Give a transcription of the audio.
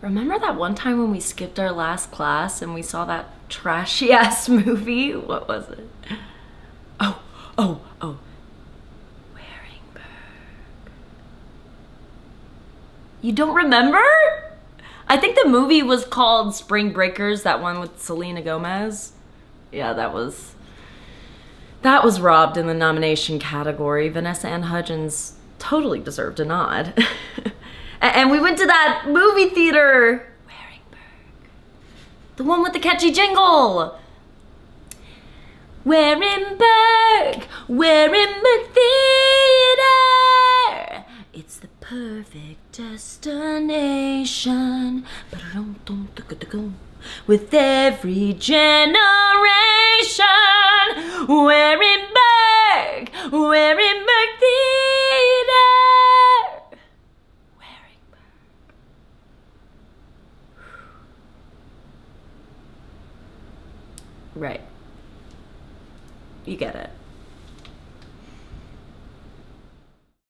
Remember that one time when we skipped our last class and we saw that trashy ass movie? What was it? Oh. Weheringberg. You don't remember? I think the movie was called Spring Breakers, that one with Selena Gomez. Yeah, that was robbed in the nomination category. Vanessa Ann Hudgens totally deserved a nod. And we went to that movie theater. Weheringberg. The one with the catchy jingle. Weheringberg, Weheringberg Theater. It's the perfect destination. With every generation. Weheringberg, Weheringberg Theater. Right. You get it.